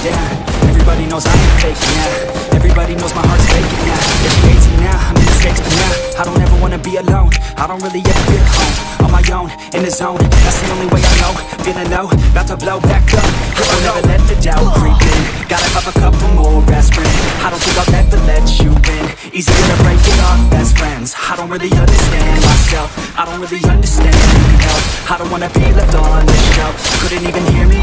yeah. Everybody knows I ain't faking, yeah. Everybody knows my heart's faking, yeah. Yeah, she hates me now, I made mistakes, but yeah, I don't ever wanna be alone. I don't really ever feel at home. On my own, in the zone, that's the only way I know. Feeling low, about to blow back up. I'll never let the doubt creep in. Gotta pop a couple more aspirin. I don't think I'll ever let you in. Easier to break it off best friends. I don't really understand myself. I don't really understand help. I don't wanna be left on the shelf. Couldn't even hear me